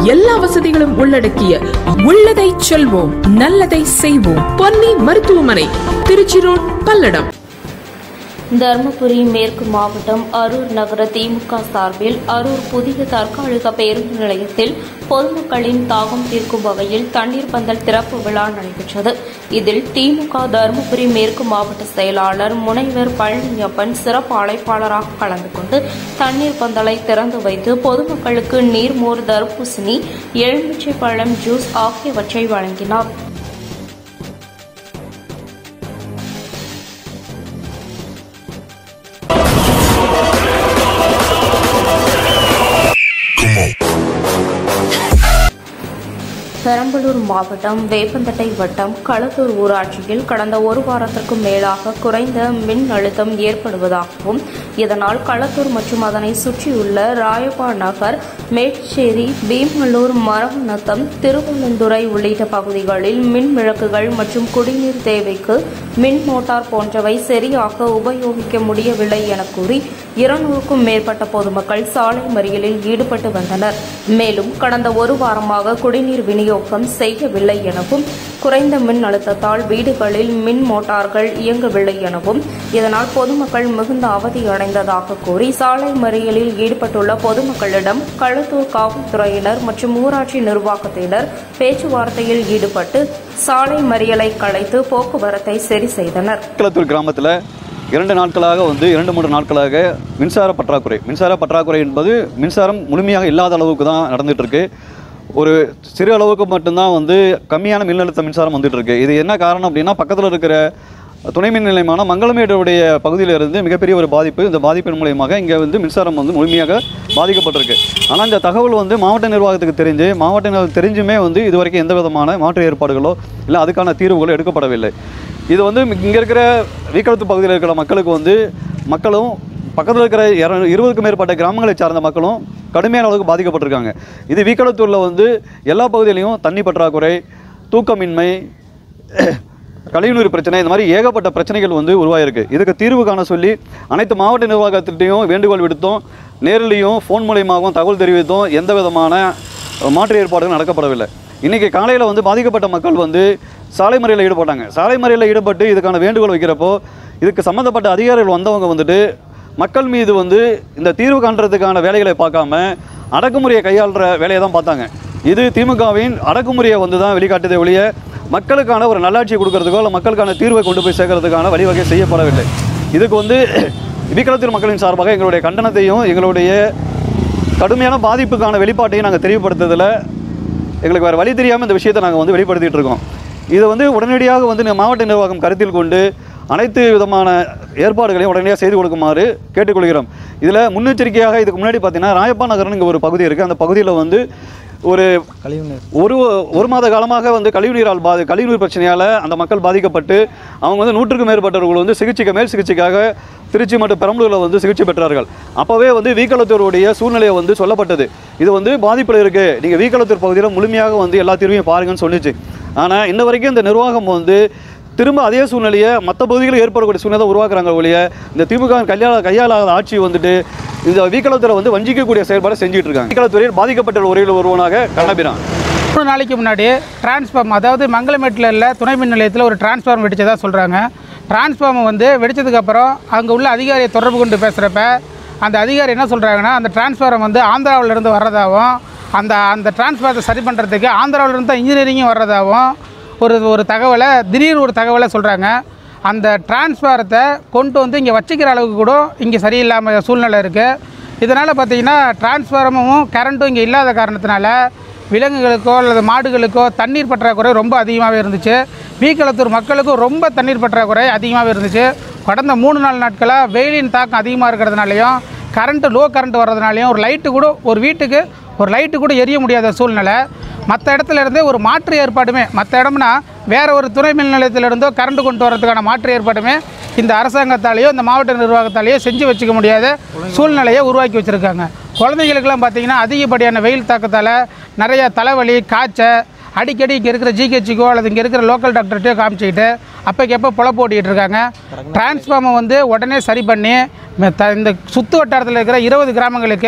எல்லா வசதிகளும் உள்ளடக்கிய உள்ளதை செல்வோம் நல்லதை செய்வோம் பொன்னி மருத்துவமனை, திருச்சி ரோட், பல்லடம். தருமபுரி மேற்கு மாவட்டம் அரூர் நகர திமுக சார்பில் அரூர் புதிய தற்காலிக பேருந்து நிலையத்தில் பொதுமக்களின் தாகம் தீர்க்கும் வகையில் தண்ணீர் பந்தல் திறப்பு விழா நடைபெற்றது. இதில் திமுக தருமபுரி மேற்கு மாவட்ட செயலாளர் முனைவர் பழனியப்பன் சிறப்பு அழைப்பாளராக கலந்து கொண்டு தண்ணீர் பந்தலை திறந்து வைத்து பொதுமக்களுக்கு நீர்மோர், தர்பூசணி, எலுமிச்சை பழம் ஜூஸ் ஆகியவற்றை வழங்கினார். பெரம்பலூர் மாவட்டம் வேப்பந்தட்டை வட்டம் களத்தூர் ஊராட்சியில் கடந்த ஒரு வாரத்திற்கும் மேலாக குறைந்த மின் அழுத்தம் ஏற்படுவதாகவும், இதனால் களத்தூர் மற்றும் அதனை சுற்றியுள்ள ராயப்பா நகர், மேச்சேரி, பீமலூர், மரவநத்தம், திருவள்ளந்துறை உள்ளிட்ட பகுதிகளில் மின் விளக்குகள் மற்றும் குடிநீர் தேவைக்கு மின் மோட்டார் போன்றவை சரியாக உபயோகிக்க முடியவில்லை என கூறி 200க்கும் மேற்பட்ட பொதுமக்கள் சாலை மறியலில் ஈடுபட்டு வந்தனர். மேலும் கடந்த ஒரு வாரமாக குடிநீர் விநியோகம் செய்யவில்லை எனவும், குறைந்த மின் அழுத்தத்தால் வீடுகளில் மின் மோட்டார்கள் இயங்கவில்லை எனவும், இதனால் பொதுமக்கள் மிகுந்த அவதியடைந்ததாக கூறி சாலை மறியலில் ஈடுபட்டுள்ள பொதுமக்களிடம் களத்தூர் காவல்துறையினர் மற்றும் ஊராட்சி நிர்வாகத்தினர் பேச்சுவார்த்தையில் ஈடுபட்டு சாலை மறியலை கலைத்து போக்குவரத்தை சரி செய்தனர். களத்தூர் கிராமத்தில் 2 3 நாட்களாக மின்சார பற்றாக்குறை என்பது மின்சாரம் முழுமையாக இல்லாத அளவுக்கு தான் நடந்துட்டு இருக்கு. ஒரு சிறு அளவுக்கு மட்டும்தான் கம்மியான மின்னழுத்த மின்சாரம் வந்துட்டு இருக்கு. இது என்ன காரணம் அப்படின்னா, பக்கத்தில் இருக்கிற துணை மின் நிலையமான மங்களமேடுடைய பகுதியிலிருந்து மிகப்பெரிய ஒரு பாதிப்பு. இந்த பாதிப்பின் மூலயமாக இங்கே மின்சாரம் முழுமையாக பாதிக்கப்பட்டிருக்கு. ஆனால் இந்த தகவல் மாவட்ட நிர்வாகத்துக்கு தெரிஞ்சுமே இதுவரைக்கும் எந்த விதமான மாற்று ஏற்பாடுகளோ இல்லை அதுக்கான தீர்வுகளோ எடுக்கப்படவில்லை. இது இங்கே இருக்கிற வீக்களத்தூர் பகுதியில் இருக்கிற மக்களும் பக்கத்தில் இருக்கிற 20க்கும் மேற்பட்ட கிராமங்களை சார்ந்த மக்களும் கடுமையான அளவுக்கு பாதிக்கப்பட்டிருக்காங்க. இது வீக்களத்தூரில் எல்லா பகுதியிலையும் தண்ணி பற்றாக்குறை, தூக்கமின்மை, கழிவுநீர் பிரச்சனை, இந்த மாதிரி ஏகப்பட்ட பிரச்சனைகள் உருவாயிருக்கு. இதுக்கு தீர்வு காண சொல்லி அனைத்து மாவட்ட நிர்வாகத்திட்டையும் வேண்டுகோள் விடுத்தோம். நேரிலையும் ஃபோன் மூலயமாகவும் தகவல் தெரிவித்தோம். எந்த விதமான மாற்று ஏற்பாடுகள் நடக்கப்படவில்லை. இன்றைக்கி காலையில் பாதிக்கப்பட்ட மக்கள் சாலை மறியலில் ஈடுபட்டாங்க. சாலை மறியலில் ஈடுபட்டு இதுக்கான வேண்டுகோள் வைக்கிறப்போ இதுக்கு சம்மந்தப்பட்ட அதிகாரிகள் வந்தவங்க மக்கள் மீது இந்த தீர்வு காண்றதுக்கான வேலைகளை பார்க்காம அடக்குமுறையை கையாளுற வேலையை தான் பார்த்தாங்க. இது திமுகவின் அடக்குமுறையை தான் வெளிக்காட்டுதே ஒழிய மக்களுக்கான ஒரு நல்லாட்சியை கொடுக்கறதுக்கோ இல்லை மக்களுக்கான தீர்வை கொண்டு போய் சேர்க்கறதுக்கான வழிவகை செய்யப்படவில்லை. இதுக்கு வீக்களத்தூர் மக்களின் சார்பாக எங்களுடைய கண்டனத்தையும் எங்களுடைய கடுமையான பாதிப்புக்கான வெளிப்பாட்டையும் நாங்கள் தெளிவுபடுத்துறதில் எங்களுக்கு வேறு வழி தெரியாமல் இந்த விஷயத்தை நாங்கள் வெளிப்படுத்திகிட்டு இருக்கோம். இது உடனடியாக மாவட்ட நிர்வாகம் கருத்தில் கொண்டு அனைத்து விதமான ஏற்பாடுகளையும் உடனடியாக செய்து கொடுக்குமாறு கேட்டுக்கொள்கிறோம். இதில் முன்னெச்சரிக்கையாக இதுக்கு முன்னாடி பார்த்தீங்கன்னா ராயப்பா நகர்னு இங்கே ஒரு பகுதி இருக்குது. அந்த பகுதியில் ஒரு மாத காலமாக கழிவுநீர் பிரச்சனையால் அந்த மக்கள் பாதிக்கப்பட்டு அவங்க 100க்கும் மேற்பட்டவர்கள் சிகிச்சைக்காக திருச்சி மற்றும் பெரம்பலூரில் சிகிச்சை பெற்றார்கள். அப்போவே வீக்களத்தூருடைய சூழ்நிலையை சொல்லப்பட்டது. இது பாதிப்பில் இருக்குது, நீங்கள் வீக்களத்தூர் பகுதியில் முழுமையாக எல்லா தீர்வையும் பாருங்கன்னு சொல்லிச்சு. ஆனால் இன்ன வரைக்கும் இந்த நிர்வாகம் திரும்ப அதே சூழ்நிலையை மற்ற பகுதிகளில் ஏற்படக்கூடிய சூழ்நிலை உருவாக்குறாங்க ஒழிய இந்த திமுக கையாளாத ஆட்சி இந்த வீக்களத்தூரை வஞ்சிக்கக்கூடிய செயல்பாடு செஞ்சுட்டு இருக்காங்க. வீக்களத்தூரில் பாதிக்கப்பட்ட ஒருவனாக கண்ணபிரான் 3 நாளைக்கு முன்னாடி டிரான்ஸ்ஃபார்ம், அதாவது மங்களமேட்டில் உள்ள துணை மின் நிலையத்தில் ஒரு டிரான்ஸ்ஃபார்ம் வெடிச்சதாக சொல்கிறாங்க. டிரான்ஸ்ஃபார்ம் வெடிச்சதுக்கப்புறம் அங்கே உள்ள அதிகாரியை தொடர்பு கொண்டு பேசுகிறப்ப அந்த அதிகாரி என்ன சொல்கிறாங்கன்னா, அந்த டிரான்ஸ்ஃபார்ம் ஆந்திராவிலேருந்து வர்றதாகவும் அந்த டிரான்ஸ்ஃபார்த்தை சரி பண்ணுறதுக்கு ஆந்திராவிலேருந்து தான் இன்ஜினியரிங்கும் வர்றதாகவும் ஒரு தகவலை சொல்கிறாங்க. அந்த டிரான்ஸ்ஃபாரத்தை கொண்டு இங்கே வச்சுக்கிற அளவுக்கு கூட இங்கே சரியில்லாமல் சூழ்நிலை இருக்குது. இதனால் பார்த்திங்கன்னா டிரான்ஸ்ஃபாரமும் கரண்ட்டும் இங்கே இல்லாத காரணத்தினால விலங்குகளுக்கோ அல்லது மாடுகளுக்கோ தண்ணீர் பற்றாக்குறை ரொம்ப அதிகமாகவே இருந்துச்சு. வீக்களத்தூர் மக்களுக்கும் ரொம்ப தண்ணீர் பற்றாக்குறை அதிகமாகவே இருந்துச்சு. கடந்த 3-4 நாட்களாக வெயிலின் தாக்கம் அதிகமாக இருக்கிறதுனாலையும் லோ கரண்ட் வர்றதுனாலையும் ஒரு வீட்டுக்கு ஒரு லைட்டு கூட எரிய முடியாத சூழ்நிலை. மற்ற இடத்துல இருந்தே ஒரு மாற்று ஏற்பாடுமே, மற்ற இடம்னா வேறு ஒரு துணை மின் நிலையத்திலிருந்தோ கரண்ட் கொண்டு வரதுக்கான மாற்று ஏற்பாடுமே இந்த அரசாங்கத்தாலேயோ இந்த மாவட்ட நிர்வாகத்தாலேயோ செஞ்சு வச்சுக்க முடியாத சூழ்நிலையை உருவாக்கி வச்சுருக்காங்க. குழந்தைகளுக்கெல்லாம் பார்த்திங்கன்னா அதிகப்படியான வெயில் தாக்கத்தால் நிறைய தலைவலி, காய்ச்சல், அடிக்கடி இங்கே இருக்கிற ஜிஹெச்சுக்கோ அல்லது இங்கே இருக்கிற லோக்கல் டாக்டர்கிட்டயோ காமிச்சிக்கிட்டு அப்போக்கப்போ பொழப்பு ஓட்டிகிட்டு இருக்காங்க. டிரான்ஸ்ஃபார்மை உடனே சரி பண்ணி இந்த சுற்று வட்டாரத்தில் இருக்கிற 20 கிராமங்களுக்கு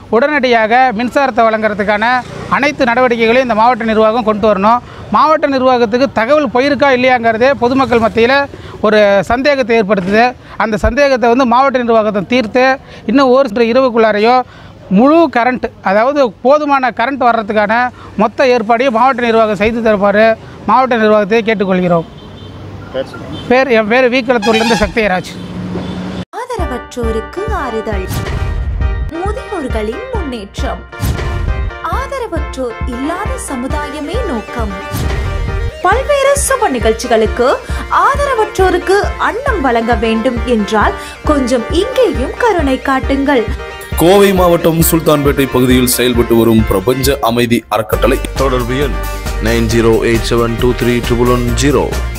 உடனடியாக மின்சாரத்தை வழங்குறதுக்கான அனைத்து நடவடிக்கைகளையும் இந்த மாவட்ட நிர்வாகம் கொண்டு வரணும். மாவட்ட நிர்வாகத்துக்கு தகவல் போயிருக்கா இல்லையாங்கிறதே பொதுமக்கள் மத்தியில் ஒரு சந்தேகத்தை ஏற்படுத்துது. அந்த சந்தேகத்தை வந்து மாவட்ட நிர்வாகத்தை தீர்த்து இன்னும் ஒரு சில இரவுக்குள்ளாரையோ முழு கரண்ட், அதாவது போதுமான கரண்ட் வர்றதுக்கான மொத்த ஏற்பாடையும் மாவட்ட நிர்வாகம் செய்து தருமாறு மாவட்ட நிர்வாகத்தை கேட்டுக்கொள்கிறோம். என் பேர் வீக்கலத்தூர்லேருந்து சக்தியராஜ். ஆதரவற்றோருக்கு ஆறுதல், முதியோர்களின் முன்னேற்றம், ஆதரவற்றோர் இல்லாத சமுதாயமே நோக்கம். பல்வேறு சுப நிகழ்ச்சிகளுக்கு ஆதரவற்றோருக்கு அன்னம் வழங்க வேண்டும் என்றால் கொஞ்சம் இங்கேயும் கருணை காட்டுங்கள். கோவை மாவட்டம் சுல்தான்பேட்டை பகுதியில் செயல்பட்டு வரும் பிரபஞ்ச அமைதி அறக்கட்டளை. தொடர்பு எண் 9087231110.